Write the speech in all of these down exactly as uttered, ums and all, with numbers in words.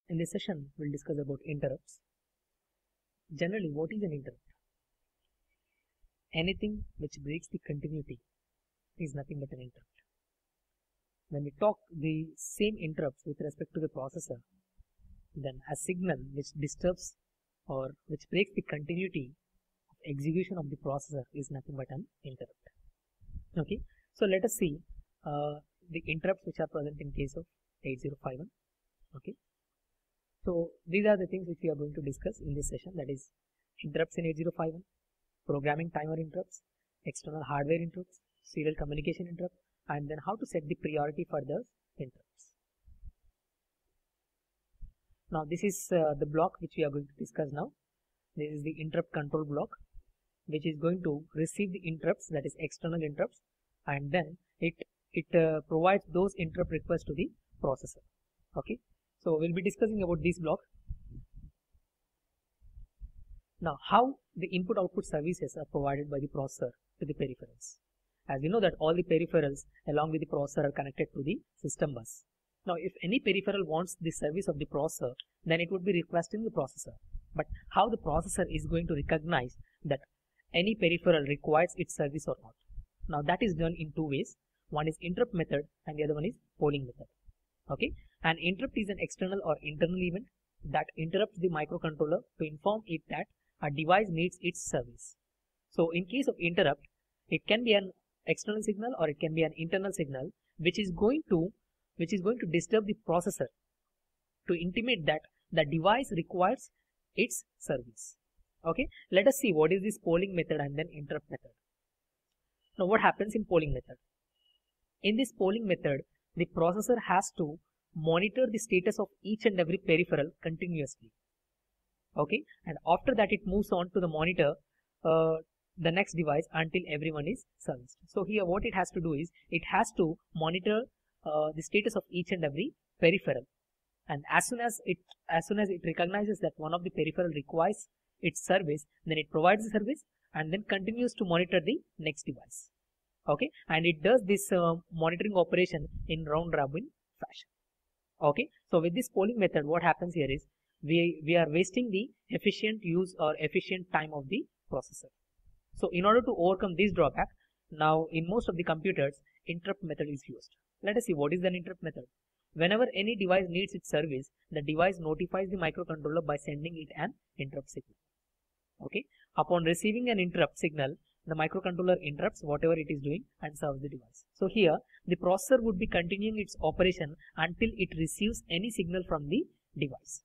In this session, we'll discuss about interrupts. Generally, what is an interrupt? Anything which breaks the continuity is nothing but an interrupt. When we talk the same interrupts with respect to the processor, then a signal which disturbs or which breaks the continuity of execution of the processor is nothing but an interrupt. Okay, so let us see uh, the interrupts which are present in case of eight zero five one. Okay, so these are the things which we are going to discuss in this session, that is interrupts in eight zero five one, programming timer interrupts, external hardware interrupts, serial communication interrupt, and then how to set the priority for the interrupts. Now this is uh, the block which we are going to discuss now. This is the interrupt control block, which is going to receive the interrupts, that is external interrupts, and then it it uh, provides those interrupt requests to the processor. Okay, so we'll be discussing about this block. Now, how the input output services are provided by the processor to the peripherals. As you know that all the peripherals along with the processor are connected to the system bus. Now, if any peripheral wants the service of the processor, then it would be requesting the processor. But how the processor is going to recognize that any peripheral requires its service or not? Now, that is done in two ways. One is interrupt method and the other one is polling method. Okay, an interrupt is an external or internal event that interrupts the microcontroller to inform it that a device needs its service. So in case of interrupt, it can be an external signal or it can be an internal signal which is going to which is going to disturb the processor to intimate that the device requires its service. Okay, let us see what is this polling method and then interrupt method. Now what happens in polling method? In this polling method, the processor has to monitor the status of each and every peripheral continuously. Okay, and after that it moves on to the monitor uh, the next device until everyone is serviced. So here what it has to do is it has to monitor uh, the status of each and every peripheral, and as soon as it as soon as it recognizes that one of the peripheral requires its service, then it provides the service and then continues to monitor the next device. Okay, and it does this uh, monitoring operation in round robin fashion. Okay, so with this polling method, what happens here is we we are wasting the efficient use or efficient time of the processor. So in order to overcome this drawback, now in most of the computers, interrupt method is used. Let us see what is an interrupt method. Whenever any device needs its service, the device notifies the microcontroller by sending it an interrupt signal. Okay, upon receiving an interrupt signal, the microcontroller interrupts whatever it is doing and serves the device. So here the processor would be continuing its operation until it receives any signal from the device.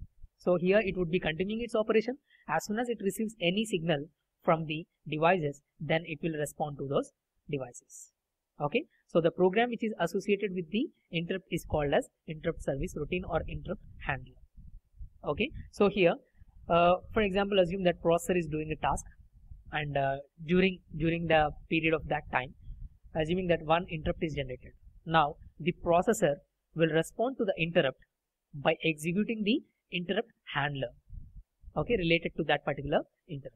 So here it would be continuing its operation. As soon as it receives any signal from the devices, then it will respond to those devices. Okay, so the program which is associated with the interrupt is called as interrupt service routine or interrupt handler. Okay, so here uh, for example, assume that processor is doing a task, and uh, during during the period of that time, assuming that one interrupt is generated. Now the processor will respond to the interrupt by executing the interrupt handler, okay, related to that particular interrupt.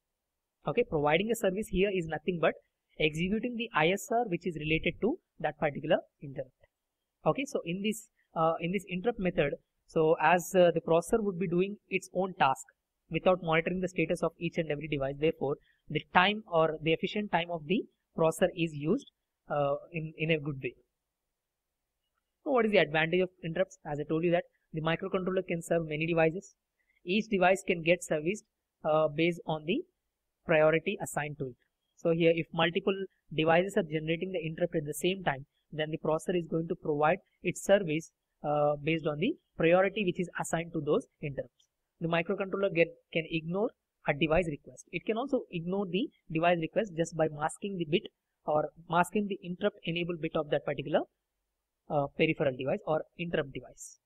Okay, providing a service here is nothing but executing the I S R which is related to that particular interrupt. Okay, so in this uh, in this interrupt method, so as uh, the processor would be doing its own task without monitoring the status of each and every device, therefore the time or the efficient time of the processor is used uh, in in a good way. So what is the advantage of interrupts? As I told you that the microcontroller can serve many devices. Each device can get serviced uh, based on the priority assigned to it. So here if multiple devices are generating the interrupt at the same time, then the processor is going to provide its service uh, based on the priority which is assigned to those interrupts. The microcontroller get, can ignore a device request. It can also ignore the device request just by masking the bit or masking the interrupt enable bit of that particular uh, peripheral device or interrupt device.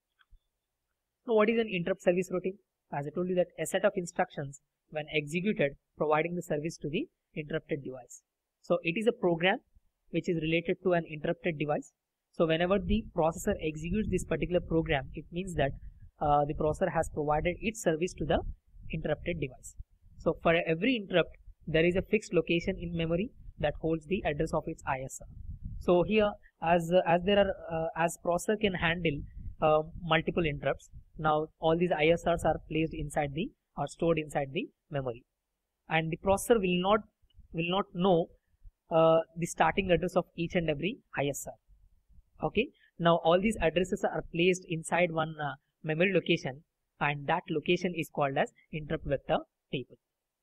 Now what is an interrupt service routine? As I told you that a set of instructions when executed providing the service to the interrupted device. So it is a program which is related to an interrupted device. So whenever the processor executes this particular program, it means that uh, the processor has provided its service to the interrupted device. So for every interrupt, there is a fixed location in memory that holds the address of its I S R. So here, as uh, as there are uh, as processor can handle uh, multiple interrupts. Now all these I S Rs are placed inside the or stored inside the memory, and the processor will not will not know uh, the starting address of each and every I S R. Okay, now all these addresses are placed inside one uh, memory location, and that location is called as interrupt vector table.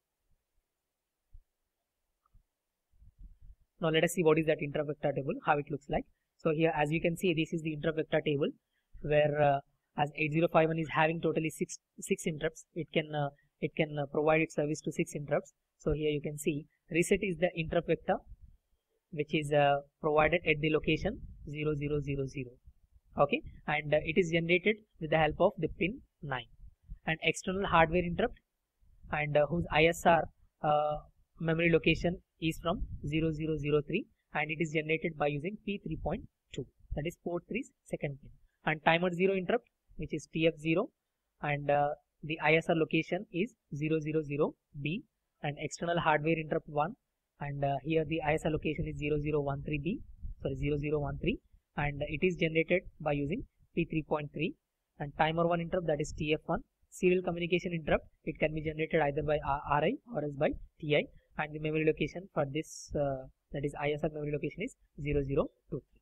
Now let us see what is that interrupt vector table, how it looks like. So here, as you can see, this is the interrupt vector table, where uh, as eight zero five one is having totally six six interrupts, it can uh, it can uh, provide its service to six interrupts. So here you can see reset is the interrupt vector, which is uh, provided at the location zero zero zero zero. Okay, and uh, it is generated with the help of the pin nine. And external hardware interrupt, and uh, whose I S R uh, memory location is from zero zero zero three, and it is generated by using P three point two, that is port three's second pin. And timer zero interrupt, which is T F zero, and uh, the I S R location is zero zero zero B, and external hardware interrupt one, and uh, here the I S R location is zero zero one three B, sorry zero zero one three, and it is generated by using P three point three. And timer one interrupt, that is T F one. Serial communication interrupt, it can be generated either by R I or else by T I, and the memory location for this uh, that is I S R memory location is zero zero two three.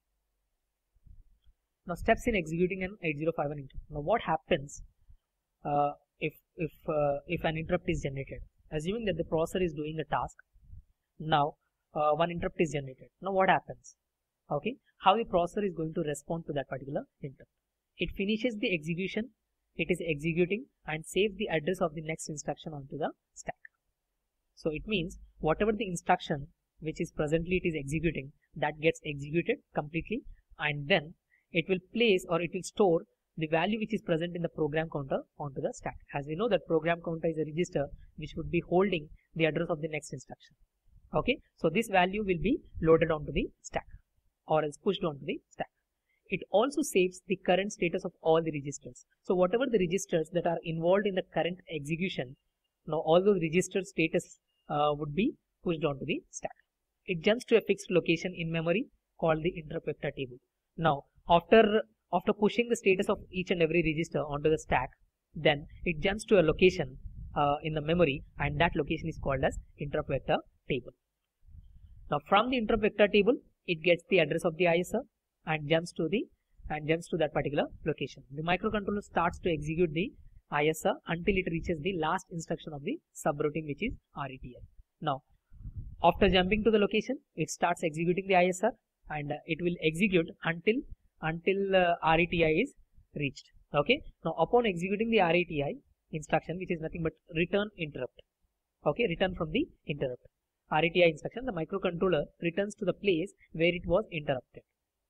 Now steps in executing an eight zero five one interrupt. Now what happens uh, if if uh, if an interrupt is generated? Assuming that the processor is doing a task, now uh, one interrupt is generated. Now what happens? Okay, how the processor is going to respond to that particular interrupt? It finishes the execution, it is executing, and saves the address of the next instruction onto the stack. So it means whatever the instruction which is presently it is executing, that gets executed completely, and then it will place or it will store the value which is present in the program counter onto the stack. As we know that program counter is a register which would be holding the address of the next instruction. Okay, so this value will be loaded onto the stack or is pushed onto the stack. It also saves the current status of all the registers. So whatever the registers that are involved in the current execution, now all those register status uh, would be pushed onto the stack. It jumps to a fixed location in memory called the interrupt vector table. Now after after pushing the status of each and every register onto the stack, then it jumps to a location uh, in the memory, and that location is called as interrupt vector table. Now from the interrupt vector table, it gets the address of the I S R and jumps to the and jumps to that particular location. The microcontroller starts to execute the I S R until it reaches the last instruction of the subroutine, which is R E T I. Now after jumping to the location, it starts executing the I S R, and uh, it will execute until until uh, R E T I is reached. Okay, now upon executing the R E T I instruction, which is nothing but return interrupt, okay, return from the interrupt, R E T I instruction, the microcontroller returns to the place where it was interrupted.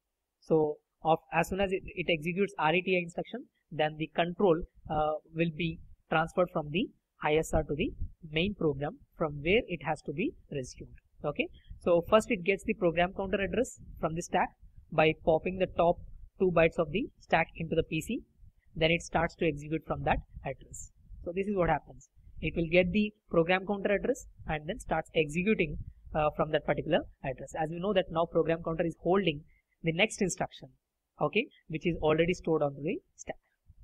So of, as soon as it, it executes R E T I instruction, then the control uh, will be transferred from the I S R to the main program, from where it has to be resumed. Okay, so first it gets the program counter address from the stack by popping the top two bytes of the stack into the P C. Then it starts to execute from that address. So this is what happens. It will get the program counter address and then starts executing uh, from that particular address. As we know that now program counter is holding the next instruction, okay, which is already stored on the stack.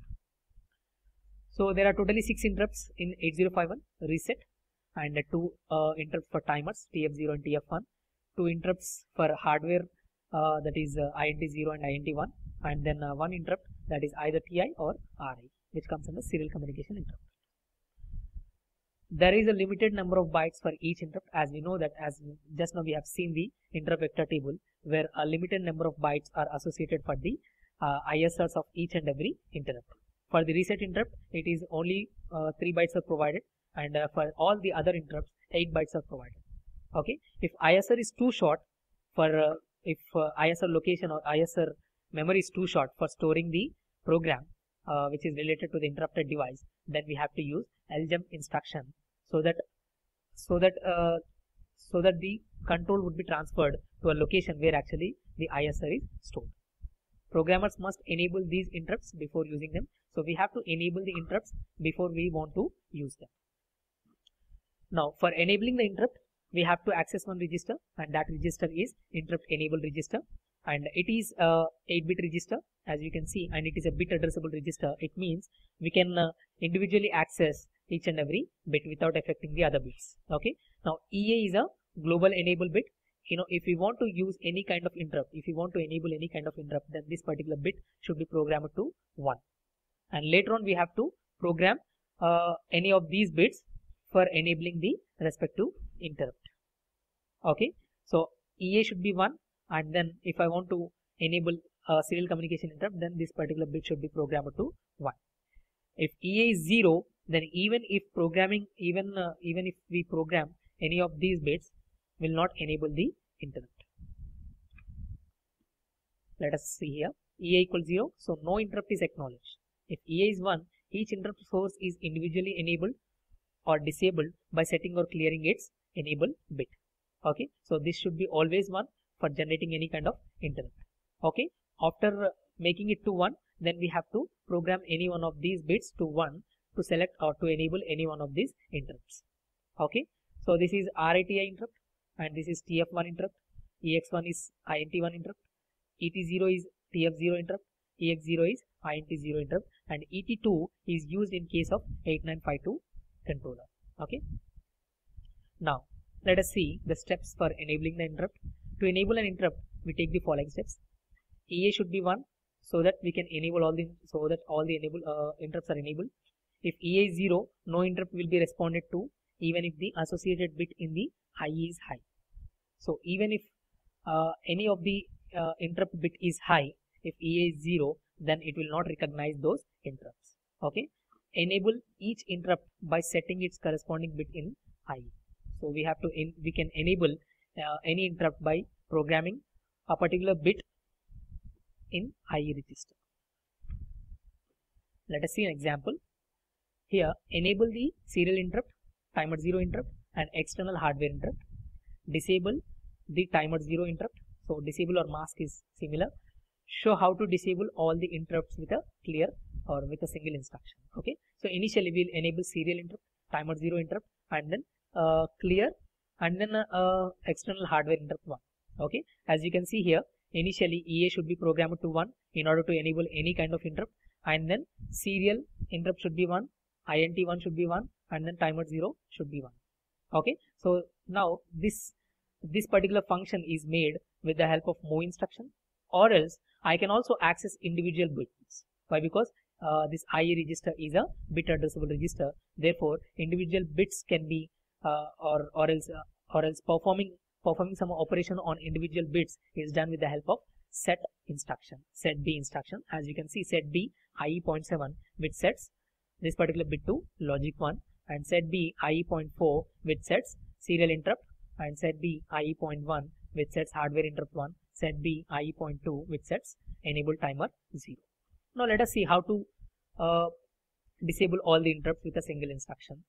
So there are totally six interrupts in eight zero five one: reset, and two uh, interrupts for timers T F zero and T F one, two interrupts for hardware uh, that is uh, I N T zero and I N T one, and then uh, one interrupt that is either T I or R I, which comes under serial communication interrupt. There is a limited number of bytes for each interrupt, as we know that as just now we have seen the interrupt vector table, where a limited number of bytes are associated for the uh, I S Rs of each and every interrupt. For the reset interrupt, it is only uh, three bytes are provided, and uh, for all the other interrupts, eight bytes are provided. Okay, if I S R is too short for uh, if uh, I S R location or I S R memory is too short for storing the program uh, which is related to the interrupted device, then we have to use L jump instruction, so that so that uh, so that the control would be transferred to a location where actually the I S R is stored. Programmers must enable these interrupts before using them. So we have to enable the interrupts before we want to use them. Now for enabling the interrupt, we have to access one register, and that register is interrupt enable register, and it is a eight bit register, as you can see, and it is a bit addressable register. It means we can uh, individually access each and every bit without affecting the other bits. Okay. Now E A is a global enable bit. You know, if we want to use any kind of interrupt, if we want to enable any kind of interrupt, then this particular bit should be programmed to one. And later on we have to program uh, any of these bits for enabling the respective interrupt. Okay. So E A should be one, and then if I want to enable a serial communication interrupt, then this particular bit should be programmed to one. If E A is zero, then even if programming, even uh, even if we program any of these bits, will not enable the interrupt. Let us see here. E A equals zero, so no interrupt is acknowledged. If E A is one, each interrupt source is individually enabled or disabled by setting or clearing its enable bit. Okay, so this should be always one for generating any kind of interrupt. Okay, after making it to one, then we have to program any one of these bits to one to select or to enable any one of these interrupts. Okay, so this is R A T I interrupt, and this is T F one interrupt, E X one is I N T one interrupt, E T zero is T F zero interrupt, E X zero is I N T zero interrupt, and E T two is used in case of eight nine five two controller. Okay. Now let us see the steps for enabling the interrupt. To enable an interrupt, we take the following steps. E A should be one, so that we can enable all the so that all the enable uh, interrupts are enabled. If E A is zero, no interrupt will be responded to, even if the associated bit in the high is high. So even if uh, any of the uh, interrupt bit is high, if E A is zero, then it will not recognize those interrupts. Okay. Enable each interrupt by setting its corresponding bit in high. So we have to in, we can enable uh, any interrupt by programming a particular bit in I E register. Let us see an example. Here, enable the serial interrupt, timer zero interrupt, and external hardware interrupt. Disable the timer zero interrupt. So disable or mask is similar. Show how to disable all the interrupts with a clear or with a single instruction. Okay. So initially we'll enable serial interrupt, timer zero interrupt, and then uh, clear, and then uh, uh, external hardware interrupt one. Okay. As you can see here, initially E A should be programmed to one in order to enable any kind of interrupt, and then serial interrupt should be one, I N T one should be one, and then timer zero should be one. Okay. So now this this particular function is made with the help of move instruction, or else I can also access individual bits. Why? Because uh, this I E register is a bit addressable register. Therefore, individual bits can be uh, or or else uh, or else performing performing some operation on individual bits is done with the help of set instruction, set B instruction. As you can see, set B I E zero point seven, which sets this particular bit to logic one, and set B I E zero point four, which sets serial interrupt, and set B I E zero point one, which sets hardware interrupt one, set B I E zero point two, which sets enable timer zero. Now let us see how to uh, disable all the interrupts with a single instruction.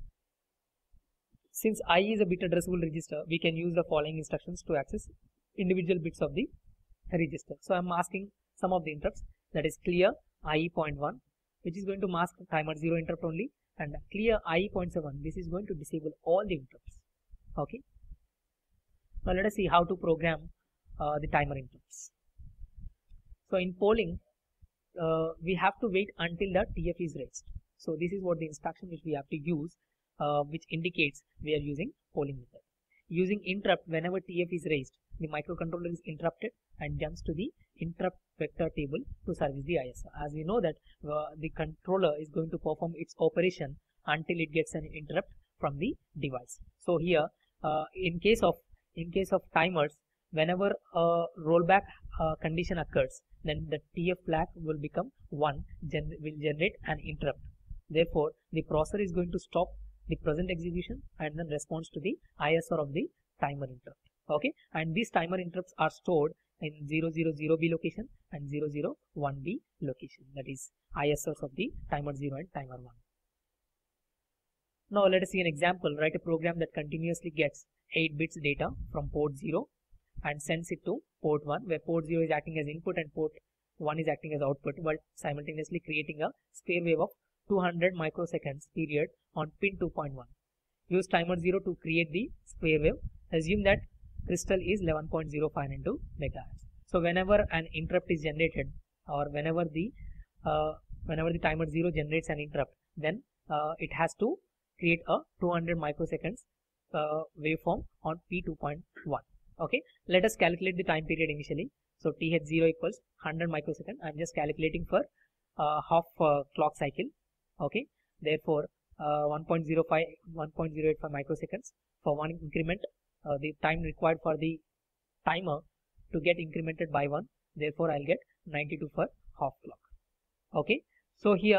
Since I E is a bit addressable register, we can use the following instructions to access individual bits of the register. So I am masking some of the interrupts, that is clear I E zero point one, which is going to mask timer zero interrupt only, and clear I E zero point seven, this is going to disable all the interrupts. Okay. Now let us see how to program uh, the timer interrupts. So in polling, uh, we have to wait until the T F is raised. So this is what the instruction which we have to use, uh, which indicates we are using polling method. Using interrupt, whenever T F is raised, the microcontroller is interrupted and jumps to the interrupt vector table to service the I S R. As we know that uh, the controller is going to perform its operation until it gets an interrupt from the device. So here, uh, in case of in case of timers, whenever a rollback uh, condition occurs, then the T F flag will become one, gen will generate an interrupt. Therefore, the processor is going to stop the present execution and then responds to the I S R of the timer interrupt. Okay, and these timer interrupts are stored in zero zero zero B location and zero zero one B location, that is I S Rs of the timer zero and timer one. Now let us see an example. Write a program that continuously gets eight bits data from port zero and sends it to port one, where port zero is acting as input and port one is acting as output, while simultaneously creating a square wave of two hundred microseconds period on pin two point one. Use timer zero to create the square wave. Assume that crystal is eleven point zero five nine two megahertz. So whenever an interrupt is generated or whenever the uh, whenever the timer zero generates an interrupt, then uh, it has to create a two hundred microseconds uh, waveform on P two point one. Okay, let us calculate the time period initially. So T H zero equals one hundred microsecond. I'm just calculating for uh, half uh, clock cycle. Okay, therefore uh, one point zero five, one point zero eight five microseconds for one increment. Uh, the time required for the timer to get incremented by one. Therefore, I'll get ninety-two for half clock. Okay, so here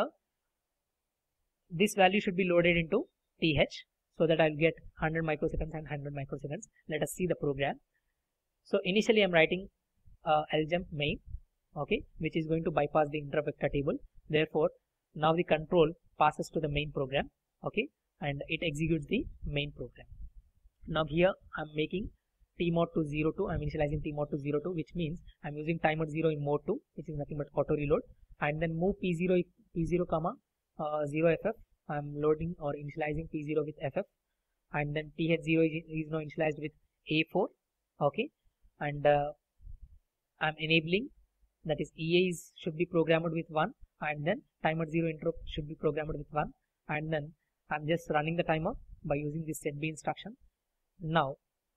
this value should be loaded into T H so that I'll get one hundred microseconds and one hundred microseconds. Let us see the program. So initially I'm writing uh, ljump main, okay, which is going to bypass the interrupt vector table. Therefore, now the control passes to the main program, okay, and it executes the main program. Now here I'm making T mod to zero two. I'm initializing T mod to zero two, which means I'm using timer zero in mode two, which is nothing but auto reload, and then move P zero P zero comma uh, zero F F. I'm loading or initializing P zero with F F, and then T H zero is, is now initialized with A four, okay, and uh, I'm enabling, that is E A is should be programmed with one, and then timer zero interrupt should be programmed with one, and then I'm just running the timer by using this set B instruction. Now,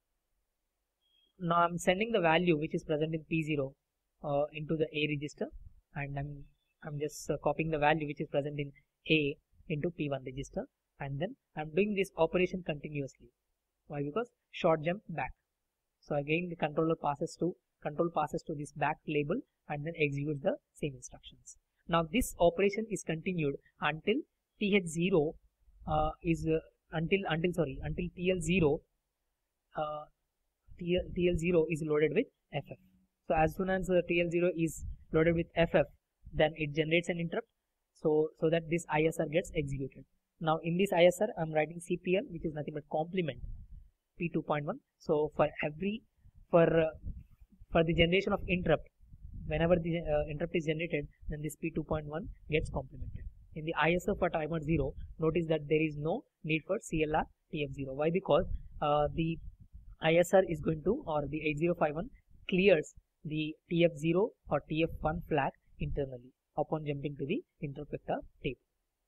now I'm sending the value which is present in P zero uh, into the A register, and I'm I'm just uh, copying the value which is present in A into P one register, and then I'm doing this operation continuously. Why? Because short jump back. So again the controller passes to control passes to this back label and then executes the same instructions. Now this operation is continued until T H zero uh, is uh, until until sorry until T L zero uh, T L zero is loaded with F F. So as soon as uh, T L zero is loaded with F F, then it generates an interrupt, so so that this I S R gets executed. Now in this I S R I'm writing C P L, which is nothing but complement P two point one. So for every for uh, for the generation of interrupt, whenever the uh, interrupt is generated, then this P two point one gets complemented. In the I S R for timer zero, notice that there is no need for C L R T F zero. Why? Because uh, the I S R is going to, or the eight zero five one clears the T F zero or T F one flag internally upon jumping to the interrupt vector table.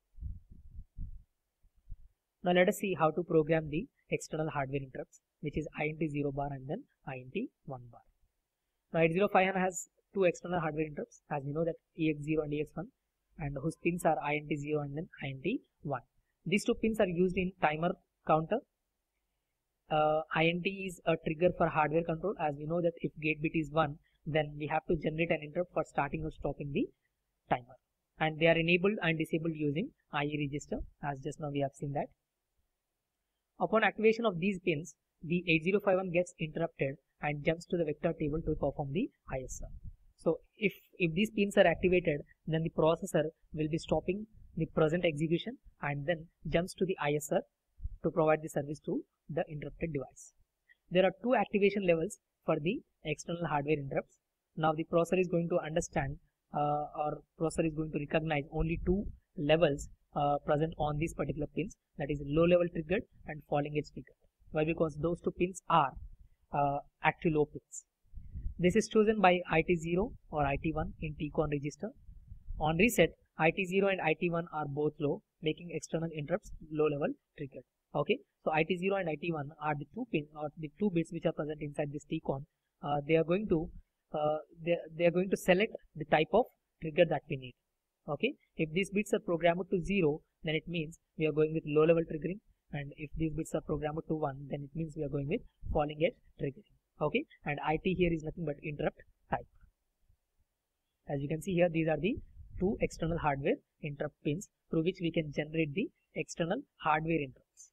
Now let us see how to program the external hardware interrupts, which is I N T zero bar and then I N T one bar. Now eight zero five one has two external hardware interrupts, as we know, that E X zero and E X one, and whose pins are I N T zero and then I N T one. These two pins are used in timer counter. Uh, I N T is a trigger for hardware control, as we know that if gate bit is one, then we have to generate an interrupt for starting or stopping the timer, and they are enabled and disabled using I E register, as just now we have seen that. Upon activation of these pins, the eight zero five one gets interrupted and jumps to the vector table to perform the I S R. So if if these pins are activated, then the processor will be stopping the present execution and then jumps to the I S R to provide the service to the interrupted device. There are two activation levels for the external hardware interrupts. Now the processor is going to understand uh, or processor is going to recognize only two levels uh, present on these particular pins, that is low level triggered and falling edge triggered. Why? Because those two pins are uh, active low pins. This is chosen by I T zero or I T one in T CON register. On reset, I T zero and I T one are both low, making external interrupts low level triggered. Okay, so I T zero and I T one are the two pins or the two bits which are present inside this T CON. Uh, they are going to uh, they, they are going to select the type of trigger that we need. Okay, if these bits are programmed to zero, then it means we are going with low level triggering, and if these bits are programmed to one, then it means we are going with falling edge triggering. Okay, and I T here is nothing but interrupt type. As you can see here, these are the two external hardware interrupt pins through which we can generate the external hardware interrupts.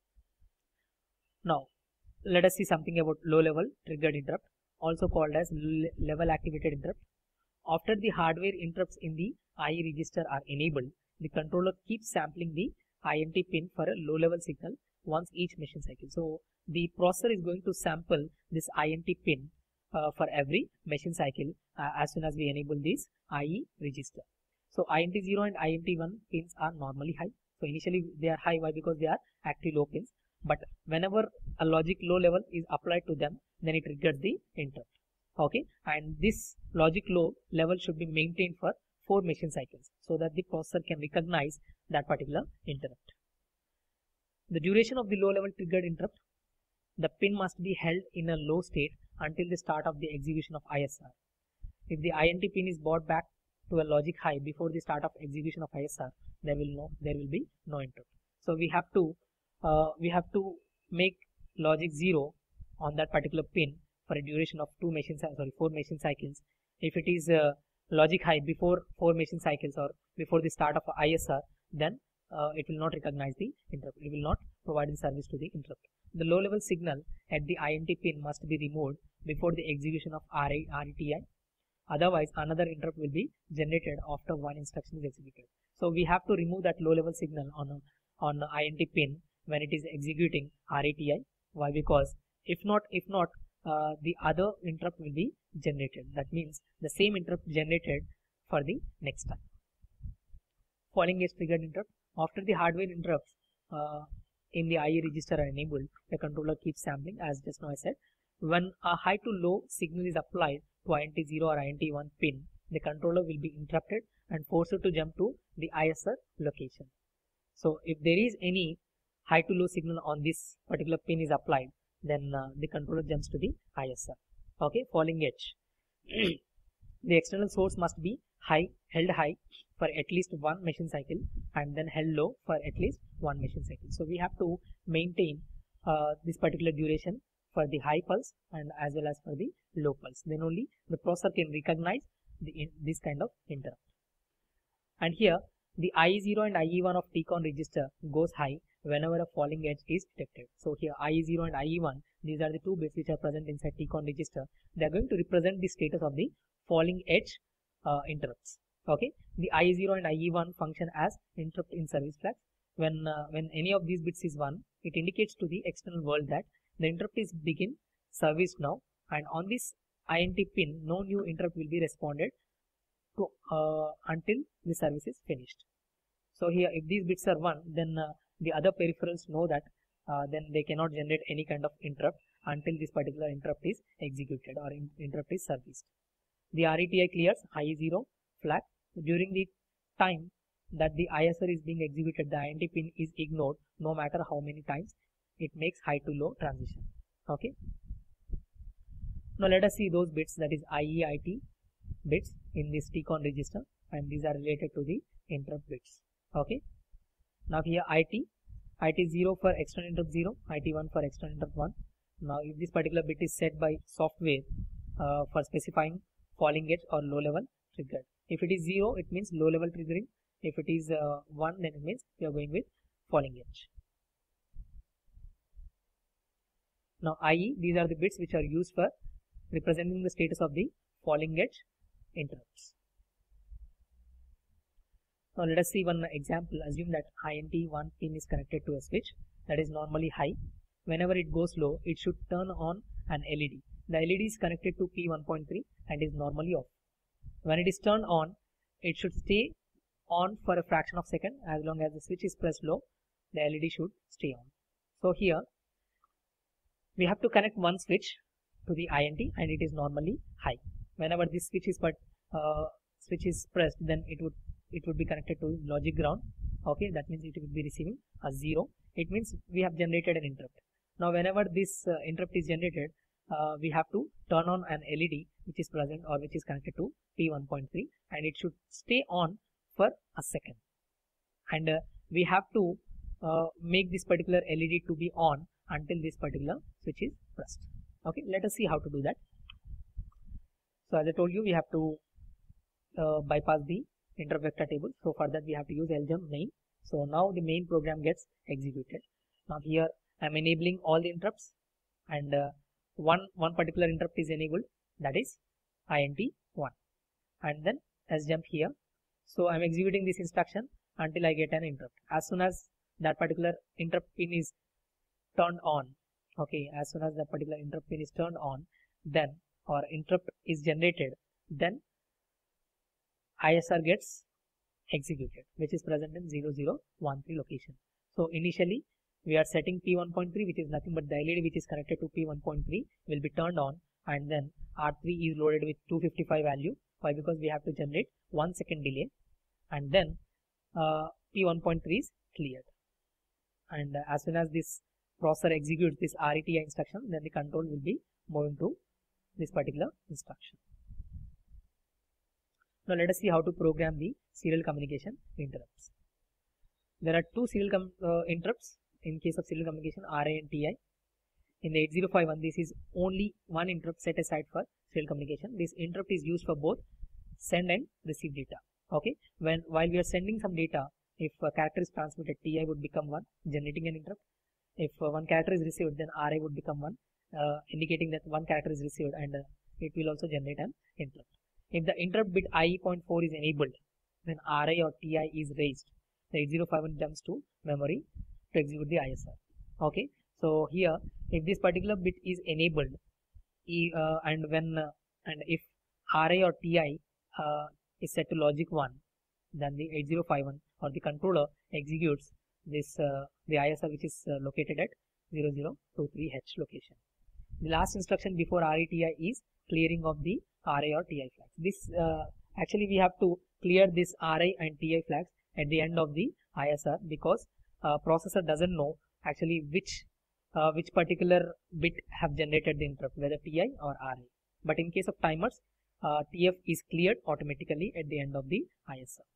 Now let us see something about low level triggered interrupt, also called as level activated interrupt. After the hardware interrupts in the I E register are enabled, the controller keeps sampling the I N T pin for a low level signal once each machine cycle. So the processor is going to sample this I N T pin uh, for every machine cycle uh, as soon as we enable this I E register. So I N T zero and I N T one pins are normally high. So initially they are high. Why? Because they are active low pins. But whenever a logic low level is applied to them, then it triggers the interrupt. Okay, and this logic low level should be maintained for four machine cycles so that the processor can recognize that particular interrupt. The duration of the low level triggered interrupt, the pin must be held in a low state until the start of the execution of I S R. If the I N T pin is brought back to a logic high before the start of execution of I S R, there will no there will be no interrupt. So we have to uh, we have to make logic zero on that particular pin for a duration of two machine sorry four machine cycles. If it is uh, logic high before four machine cycles or before the start of I S R, then uh, it will not recognize the interrupt. It will not provide the service to the interrupt. The low level signal at the I N T pin must be removed before the execution of R E T I. Otherwise, another interrupt will be generated after one instruction is executed. So we have to remove that low level signal on a, on the I N T pin when it is executing R E T I. Why? Because if not, if not, uh, the other interrupt will be generated. That means the same interrupt generated for the next time. Falling edge triggered interrupt. After the hardware interrupts uh, in the I E register are enabled, the controller keeps sampling, as just now I said. When a high to low signal is applied to I N T zero or I N T one pin, the controller will be interrupted and forced to jump to the I S R location. So if there is any high to low signal on this particular pin is applied, then uh, the controller jumps to the I S R. Okay, falling edge. The external source must be high, held high for at least one machine cycle and then held low for at least one machine cycle. So we have to maintain uh, this particular duration for the high pulse and as well as for the low pulse. Then only the processor can recognize the in, this kind of interrupt. And here the I E zero and I E one of T CON register goes high whenever a falling edge is detected. So here I E zero and I E one, these are the two bits which are present inside T CON register. They are going to represent the status of the falling edge uh, interrupts. Okay, the I E zero and I E one function as interrupt in service flags. When uh, when any of these bits is one, it indicates to the external world that the interrupt is begin service now, and on this I N T pin no new interrupt will be responded to uh, until the service is finished. So here if these bits are one, then uh, the other peripherals know that uh, then they cannot generate any kind of interrupt until this particular interrupt is executed or in interrupt is serviced. The R E T I clears I E zero flag. During the time that the I S R is being executed, the I N T pin is ignored no matter how many times it makes high to low transition. Okay. Now let us see those bits, that is I E I T bits in this T CON register, and these are related to the interrupt bits. Okay. Now here I T, I T zero for external interrupt zero, I T one for external interrupt one. Now if this particular bit is set by software uh, for specifying falling edge or low level triggered. If it is zero, it means low level triggering. If it is uh, one, then it means we are going with falling edge. Now I E, these are the bits which are used for representing the status of the falling edge interrupts. Now let us see one example. Assume that I N T one pin is connected to a switch that is normally high. Whenever it goes low, it should turn on an L E D. The L E D is connected to P one point three and is normally off. When it is turned on, it should stay on for a fraction of a second. As long as the switch is pressed low, the L E D should stay on. So here we have to connect one switch to the I N T and it is normally high. Whenever this switch is but uh, switch is pressed, then it would it would be connected to logic ground. Okay, that means it will be receiving a zero. It means we have generated an interrupt. Now whenever this uh, interrupt is generated, uh, we have to turn on an L E D which is present or which is connected to P one point three, and it should stay on for a second. And uh, we have to uh, make this particular L E D to be on until this particular switch is pressed. Okay, let us see how to do that. So as I told you, we have to uh, bypass the interrupt vector table. So for that we have to use ljump main. So now the main program gets executed. Now here I am enabling all the interrupts, and uh, one one particular interrupt is enabled, that is I N T one, and then sjump here. So I am executing this instruction until I get an interrupt. As soon as that particular interrupt pin is turned on, okay, as soon as that particular interrupt pin is turned on, then or interrupt is generated, then I S R gets executed, which is present in zero zero one three location. So initially we are setting P one point three, which is nothing but the L E D which is connected to P one point three will be turned on and then R three is loaded with two fifty-five value. Why? Because we have to generate one second delay, and then uh, P one point three is cleared. And uh, as soon as this processor executes this R E T I instruction, then the control will be moving to this particular instruction. Now let us see how to program the serial communication interrupts. There are two serial com uh, interrupts in case of serial communication, R I and T I. In the eight zero five one, this is only one interrupt set aside for serial communication. This interrupt is used for both send and receive data. Okay, when while we are sending some data, if a character is transmitted, T I would become one, generating an interrupt. If uh, one character is received, then R I would become one, uh, indicating that one character is received, and uh, it will also generate an interrupt. If the interrupt bit I E point four is enabled, then R I or T I is raised. The eight zero five one jumps to memory to execute the I S R. Okay, so here if this particular bit is enabled, uh, and when uh, and if R I or T I uh, is set to logic one, then the eight zero five one or the controller executes this uh, the I S R, which is uh, located at zero zero two three H location. The last instruction before R E T I is clearing of the R I or T I flags. This uh, actually we have to clear this R I and T I flags at the end of the I S R, because uh, processor doesn't know actually which uh, which particular bit have generated the interrupt, whether T I or R I. But in case of timers, uh, T F is cleared automatically at the end of the I S R.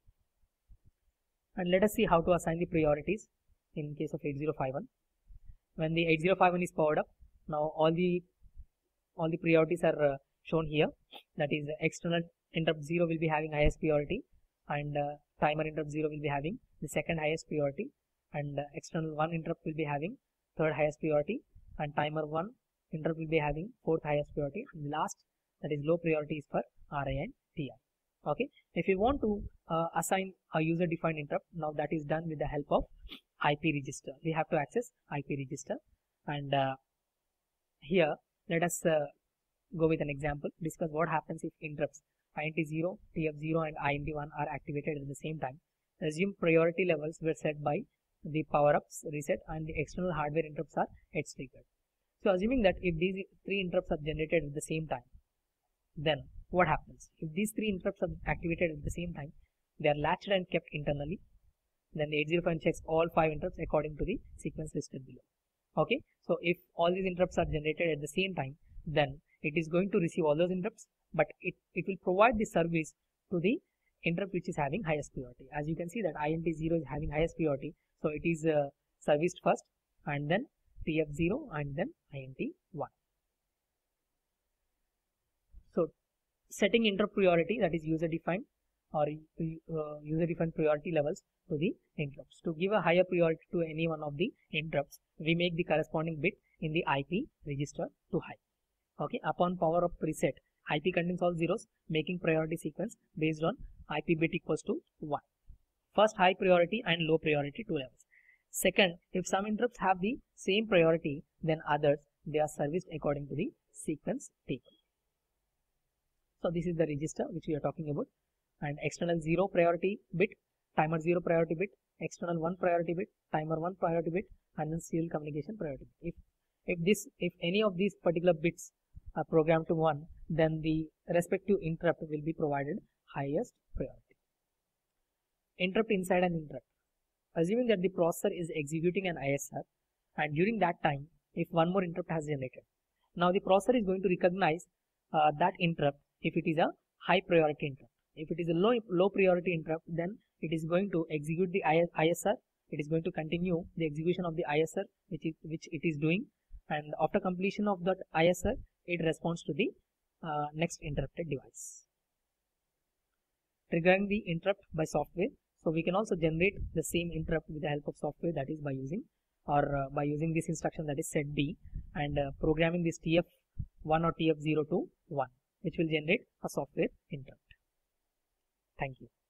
And let us see how to assign the priorities in case of eight zero five one. When the eight zero five one is powered up, now all the all the priorities are uh, shown here. That is, external interrupt zero will be having highest priority, and uh, timer interrupt zero will be having the second highest priority, and uh, external one interrupt will be having third highest priority, and timer one interrupt will be having fourth highest priority, and last, that is low priority, is for R I and T I. Okay, if you want to uh, assign a user defined interrupt, now that is done with the help of I P register. We have to access I P register, and uh, here let us uh, go with an example, discuss what happens if interrupts I N T zero, T F zero and I N T one are activated at the same time. Assume priority levels were set by the power-ups reset and the external hardware interrupts are edge triggered. So assuming that if these three interrupts are generated at the same time, then what happens? If these three interrupts are activated at the same time, they are latched and kept internally. Then the eight zero five checks all five interrupts according to the sequence listed below. Okay, so if all these interrupts are generated at the same time, then it is going to receive all those interrupts, but it, it will provide the service to the interrupt which is having highest priority. As you can see that I N T zero is having highest priority, so it is uh, serviced first, and then T F zero and then I N T one. So setting interrupt priority, that is user defined or uh, user defined priority levels to the interrupts. To give a higher priority to any one of the interrupts, we make the corresponding bit in the I P register to high. Okay, upon power up reset, I P contains all zeros, making priority sequence based on I P bit equals to one. First, high priority and low priority two levels. Second, if some interrupts have the same priority than others, they are serviced according to the sequence table. So this is the register which we are talking about, and external zero priority bit, timer zero priority bit, external one priority bit, timer one priority bit, and then serial communication priority bit. If if this if any of these particular bits are programmed to one, then the respective interrupt will be provided highest priority. Interrupt inside an interrupt. Assuming that the processor is executing an I S R, and during that time, if one more interrupt has generated, now the processor is going to recognize uh, that interrupt if it is a high priority interrupt. If it is a low low priority interrupt, then it is going to execute the I S R. It is going to continue the execution of the I S R which is which it is doing, and after completion of that I S R, it responds to the uh, next interrupted device. Triggering the interrupt by software. So we can also generate the same interrupt with the help of software, that is by using or uh, by using this instruction, that is set B, and uh, programming this T F one or T F zero to one, which will generate a software interrupt. Thank you.